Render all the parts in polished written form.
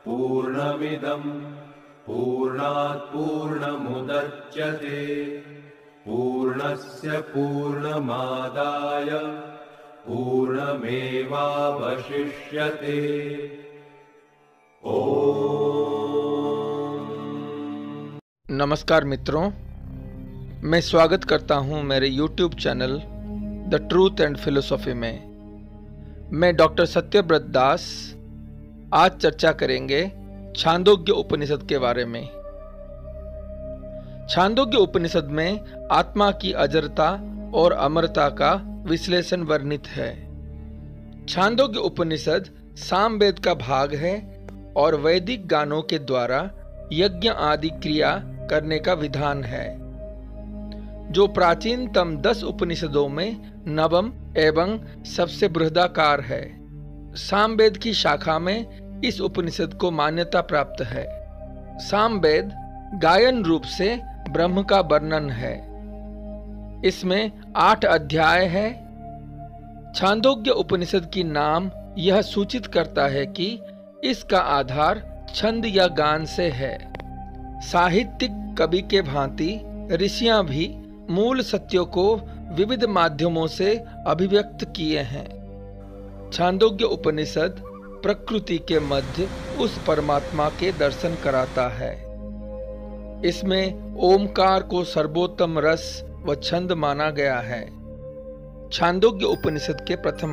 पूर्णमिदं पूर्णात् पूर्णमुदच्यते पूर्णस्य पूर्णमादाय पूर्णमेवावशिष्यते। नमस्कार मित्रों, मैं स्वागत करता हूं मेरे YouTube channel the truth and philosophy में। मैं डॉक्टर सत्यव्रत दास आज चर्चा करेंगे छांदोग्य उपनिषद के बारे में। छांदोग्य उपनिषद में आत्मा की अजरता और अमरता का विश्लेषण वर्णित है। छांदोग्य उपनिषद सामवेद का भाग है और वैदिक गानों के द्वारा यज्ञ आदि क्रिया करने का विधान है, जो प्राचीनतम 10 उपनिषदों में नवम एवं सबसे बृहदाकार है। सामवेद की शाखा में इस उपनिषद को मान्यता प्राप्त है। सामवेद गायन रूप से ब्रह्म का वर्णन है। इसमें 8 अध्याय है। छांदोग्य उपनिषद की नाम यह सूचित करता है कि इसका आधार छंद या गान से है। साहित्यिक कवि के भांति ऋषियां भी मूल सत्यों को विविध माध्यमों से अभिव्यक्त किए हैं। छांदोग्य उपनिषद प्रकृति के मध्य उस परमात्मा के दर्शन कराता है। इसमें ओमकार को सर्वोत्तम रस व छंद माना गया है। छांदोग्य उपनिषद के प्रथम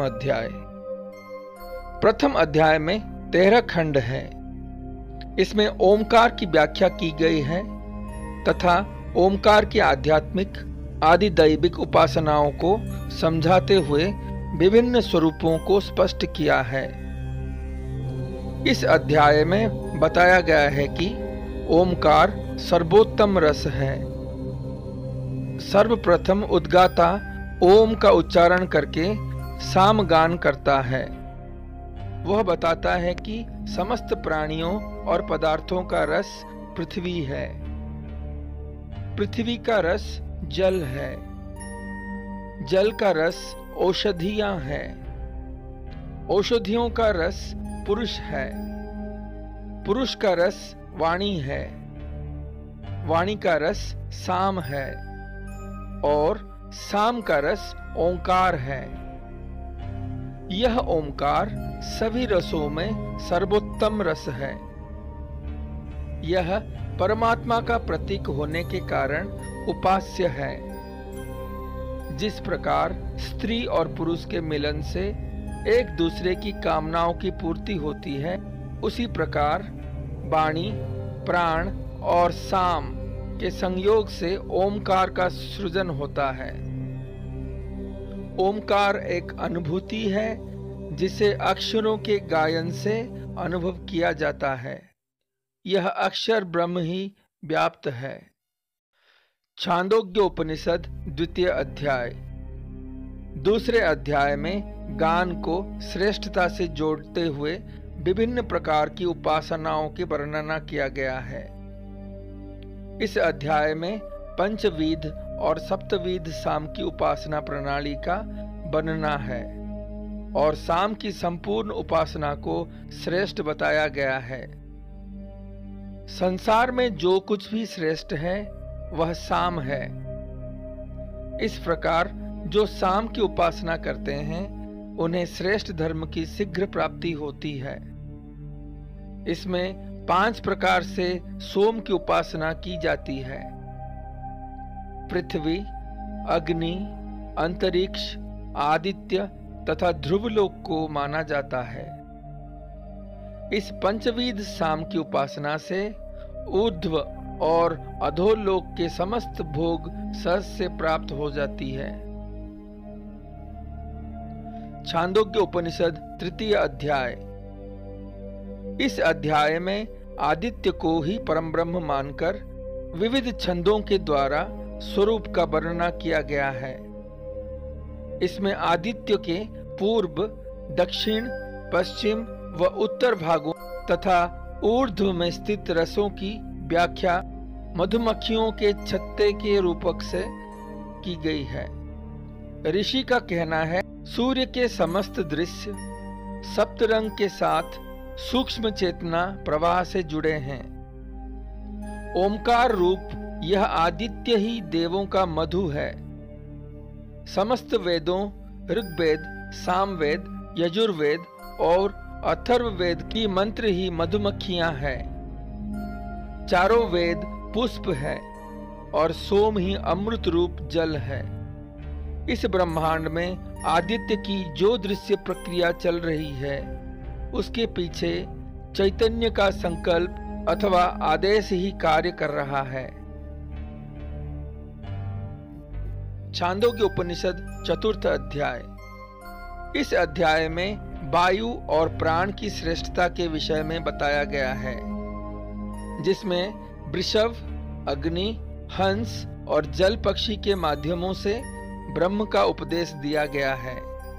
अध्याय में 13 खंड है। इसमें ओमकार की व्याख्या की गई है तथा ओमकार की आध्यात्मिक आदि दैविक उपासनाओं को समझाते हुए विभिन्न स्वरूपों को स्पष्ट किया है। इस अध्याय में बताया गया है कि ओमकार सर्वोत्तम रस है। सर्वप्रथम उद्गाता ओम का उच्चारण करके सामगान करता है। वह बताता है कि समस्त प्राणियों और पदार्थों का रस पृथ्वी है। पृथ्वी का रस जल है। जल का रस औषधियां हैं। औषधियों का रस पुरुष है। पुरुष का रस वाणी है। वाणी का रस साम है और साम का रस ओंकार है। यह ओंकार सभी रसों में सर्वोत्तम रस है। यह परमात्मा का प्रतीक होने के कारण उपास्य है। जिस प्रकार स्त्री और पुरुष के मिलन से एक दूसरे की कामनाओं की पूर्ति होती है, उसी प्रकार वाणी, प्राण और साम के संयोग से ओमकार का सृजन होता है। ओमकार एक अनुभूति है जिसे अक्षरों के गायन से अनुभव किया जाता है। यह अक्षर ब्रह्म ही व्याप्त है। छांदोग्य उपनिषद द्वितीय अध्याय। दूसरे अध्याय में गान को श्रेष्ठता से जोड़ते हुए विभिन्न प्रकार की उपासनाओं की वर्णना किया गया है। इस अध्याय में पंचविध और सप्तविध साम की उपासना प्रणाली का वर्णना है और साम की संपूर्ण उपासना को श्रेष्ठ बताया गया है। संसार में जो कुछ भी श्रेष्ठ है वह साम है। इस प्रकार जो साम की उपासना करते हैं उन्हें श्रेष्ठ धर्म की शीघ्र प्राप्ति होती है। इसमें 5 प्रकार से सोम की उपासना की जाती है। पृथ्वी, अग्नि, अंतरिक्ष, आदित्य तथा ध्रुवलोक को माना जाता है। इस पंचविध साम की उपासना से ऊर्ध्व और अधोलोक के समस्त भोग सहज से प्राप्त हो जाती है। छांदोग्य उपनिषद तृतीय अध्याय। इस अध्याय में आदित्य को ही परम ब्रह्म मानकर विविध छंदों के द्वारा स्वरूप का वर्णना किया गया है। इसमें आदित्य के पूर्व, दक्षिण, पश्चिम व उत्तर भागों तथा ऊर्ध्व में स्थित रसों की व्याख्या मधुमक्खियों के छत्ते के रूपक से की गई है। ऋषि का कहना है, सूर्य के समस्त दृश्य सप्तरंग के साथ सूक्ष्म चेतना प्रवाह से जुड़े हैं। ओमकार रूप यह आदित्य ही देवों का मधु है। समस्त वेदों, ऋग्वेद, सामवेद, यजुर्वेद और अथर्ववेद की मंत्र ही मधुमक्खियां हैं। चारों वेद पुष्प है और सोम ही अमृत रूप जल है। इस ब्रह्मांड में आदित्य की जो दृश्य प्रक्रिया चल रही है, उसके पीछे चैतन्य का संकल्प अथवा आदेश ही कार्य कर रहा है। छांदोग्य उपनिषद चतुर्थ अध्याय। इस अध्याय में वायु और प्राण की श्रेष्ठता के विषय में बताया गया है, जिसमें वृषभ, अग्नि, हंस और जल पक्षी के माध्यमों से ब्रह्म का उपदेश दिया गया है।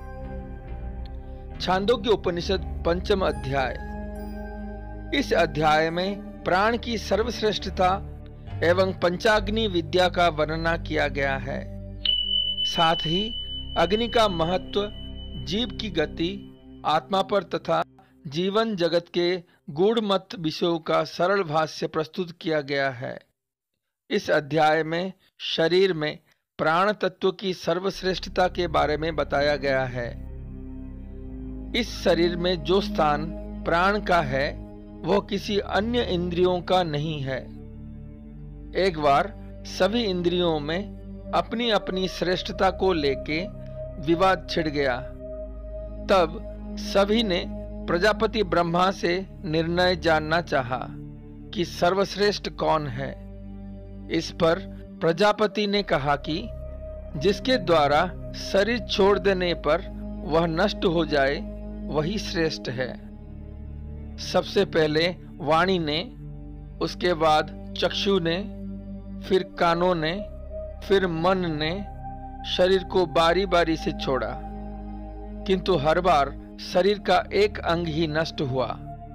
छांदोग्य उपनिषद पंचम अध्याय। इस अध्याय में प्राण की सर्वश्रेष्ठता एवं पंचाग्नि विद्या का वर्णना किया गया है। साथ ही अग्नि का महत्व, जीव की गति, आत्मा पर तथा जीवन जगत के गूढ़मत विषयों का सरल भाष्य प्रस्तुत किया गया है। इस अध्याय में शरीर में प्राण तत्व की सर्वश्रेष्ठता के बारे में बताया गया है। इस शरीर में जो स्थान प्राण का है, वह किसी अन्य इंद्रियों का नहीं है। एक बार सभी इंद्रियों में अपनी अपनी श्रेष्ठता को लेके विवाद छिड़ गया। तब सभी ने प्रजापति ब्रह्मा से निर्णय जानना चाहा कि सर्वश्रेष्ठ कौन है। इस पर प्रजापति ने कहा कि जिसके द्वारा शरीर छोड़ देने पर वह नष्ट हो जाए, वही श्रेष्ठ है। सबसे पहले वाणी ने, उसके बाद चक्षु ने, फिर कानों ने, फिर मन ने शरीर को बारी बारी से छोड़ा, किंतु हर बार शरीर का एक अंग ही नष्ट हुआ।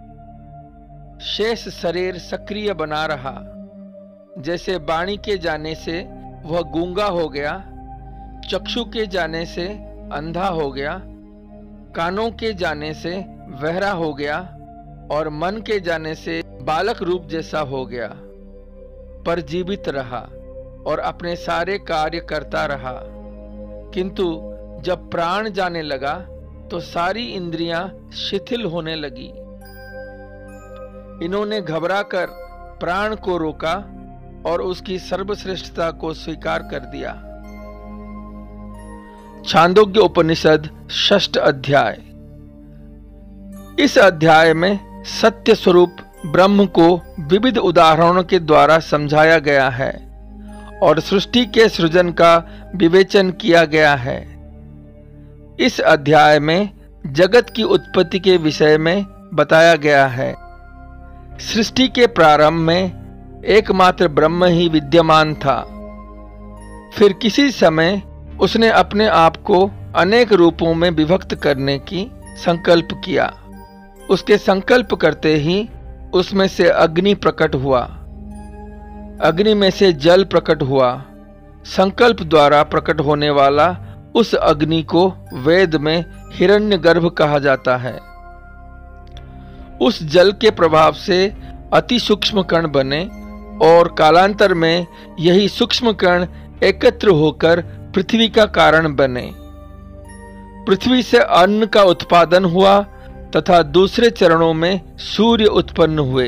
शेष शरीर सक्रिय बना रहा। जैसे वाणी के जाने से वह गूंगा हो गया, चक्षु के जाने से अंधा हो गया, कानों के जाने से बहरा हो गया और मन के जाने से बालक रूप जैसा हो गया, पर जीवित रहा और अपने सारे कार्य करता रहा। किंतु जब प्राण जाने लगा तो सारी इंद्रियां शिथिल होने लगी। इन्होंने घबराकर प्राण को रोका और उसकी सर्वश्रेष्ठता को स्वीकार कर दिया। छांदोग्य उपनिषद षष्ठ अध्याय। इस अध्याय में सत्य स्वरूप ब्रह्म को विविध उदाहरणों के द्वारा समझाया गया है और सृष्टि के सृजन का विवेचन किया गया है। इस अध्याय में जगत की उत्पत्ति के विषय में बताया गया है। सृष्टि के प्रारंभ में एकमात्र ब्रह्म ही विद्यमान था। फिर किसी समय उसने अपने आप को अनेक रूपों में विभक्त करने की संकल्प किया। उसके संकल्प करते ही उसमें से अग्नि प्रकट हुआ, अग्नि में से जल प्रकट हुआ। संकल्प द्वारा प्रकट होने वाला उस अग्नि को वेद में हिरण्यगर्भ कहा जाता है। उस जल के प्रभाव से अति सूक्ष्म कण बने और कालांतर में यही सूक्ष्म कण एकत्र होकर पृथ्वी का कारण बने। पृथ्वी से अन्न का उत्पादन हुआ तथा दूसरे चरणों में सूर्य उत्पन्न हुए।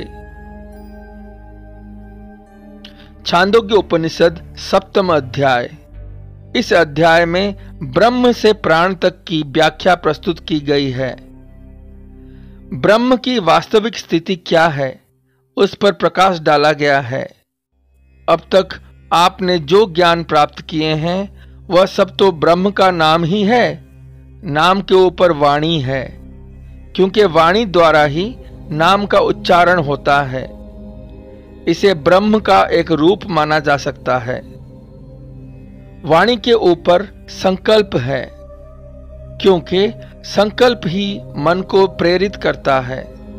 छांदोग्य उपनिषद सप्तम अध्याय। इस अध्याय में ब्रह्म से प्राण तक की व्याख्या प्रस्तुत की गई है। ब्रह्म की वास्तविक स्थिति क्या है, उस पर प्रकाश डाला गया है। अब तक आपने जो ज्ञान प्राप्त किए हैं वह सब तो ब्रह्म का नाम ही है। नाम के ऊपर वाणी है, क्योंकि वाणी द्वारा ही नाम का उच्चारण होता है। इसे ब्रह्म का एक रूप माना जा सकता है। वाणी के ऊपर संकल्प है, क्योंकि संकल्प ही मन को प्रेरित करता है।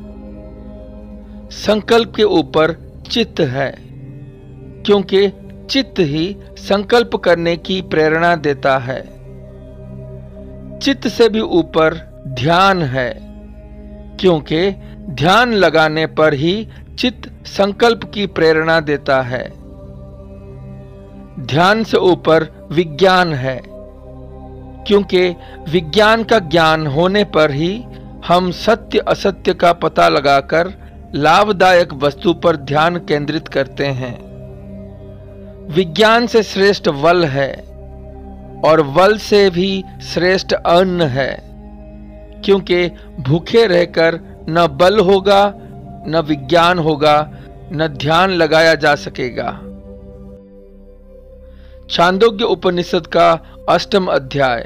संकल्प के ऊपर चित्त है, क्योंकि चित्त ही संकल्प करने की प्रेरणा देता है। चित्त से भी ऊपर ध्यान है, क्योंकि ध्यान लगाने पर ही चित्त संकल्प की प्रेरणा देता है। ध्यान से ऊपर विज्ञान है, क्योंकि विज्ञान का ज्ञान होने पर ही हम सत्य असत्य का पता लगाकर लाभदायक वस्तु पर ध्यान केंद्रित करते हैं। विज्ञान से श्रेष्ठ बल है और बल से भी श्रेष्ठ अन्न है, क्योंकि भूखे रहकर न बल होगा, न विज्ञान होगा, न ध्यान लगाया जा सकेगा। छांदोग्य उपनिषद का 8वां अध्याय।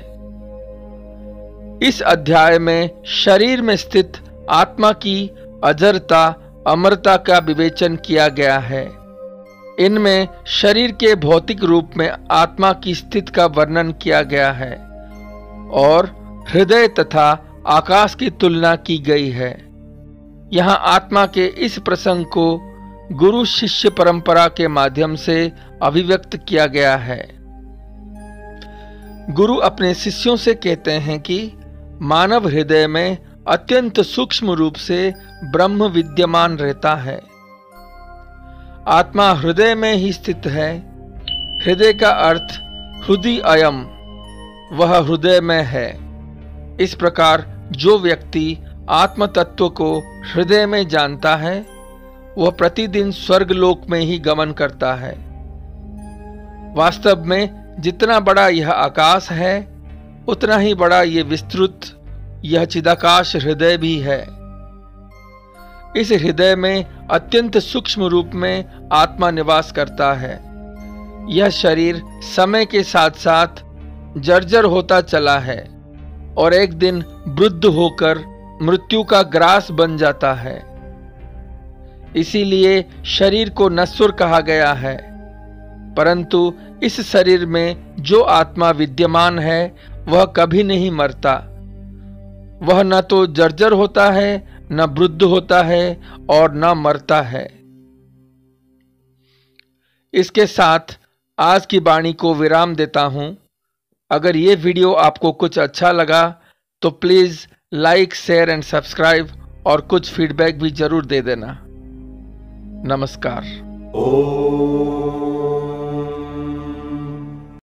इस अध्याय में शरीर में स्थित आत्मा की अजरता अमरता का विवेचन किया गया है। इनमें शरीर के भौतिक रूप में आत्मा की स्थिति का वर्णन किया गया है और हृदय तथा आकाश की तुलना की गई है। यहाँ आत्मा के इस प्रसंग को गुरु शिष्य परंपरा के माध्यम से अभिव्यक्त किया गया है। गुरु अपने शिष्यों से कहते हैं कि मानव हृदय में अत्यंत सूक्ष्म रूप से ब्रह्म विद्यमान रहता है। आत्मा हृदय में ही स्थित है। हृदय का अर्थ हृदय अयम, वह हृदय में है। इस प्रकार जो व्यक्ति आत्म तत्व को हृदय में जानता है, वह प्रतिदिन स्वर्गलोक में ही गमन करता है। वास्तव में जितना बड़ा यह आकाश है, उतना ही बड़ा ये विस्तृत यह चिदाकाश हृदय भी है। इस हृदय में अत्यंत सूक्ष्म रूप में आत्मा निवास करता है। यह शरीर समय के साथ साथ जर्जर होता चला है और एक दिन वृद्ध होकर मृत्यु का ग्रास बन जाता है। इसीलिए शरीर को नश्वर कहा गया है। परंतु इस शरीर में जो आत्मा विद्यमान है, वह कभी नहीं मरता। वह न तो जर्जर होता है, न वृद्ध होता है और न मरता है। इसके साथ आज की वाणी को विराम देता हूं। अगर ये वीडियो आपको कुछ अच्छा लगा तो please like, share and subscribe और कुछ फीडबैक भी जरूर दे देना। नमस्कार। ॐ